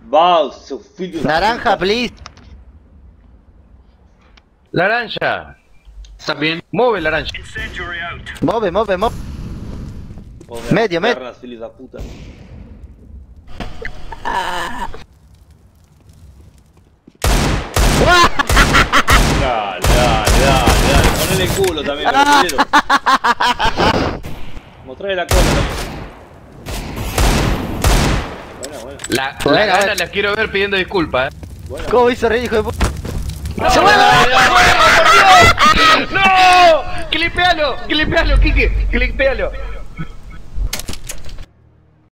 Va, su filho da Naranja, puta. please. Laranja. ¿Está bien? Mueve laranja. Move. Joder, Medio. perras, filhos da puta. Dale. Ponele el culo también, quiero. Mostrale la cola también. Bueno. La gana la quiero ver pidiendo disculpas, Bueno. ¿Cómo hizo reír, hijo de puta? ¡Se mueve! ¡No! ¡Clipealo, Kike! ¡Clipealo!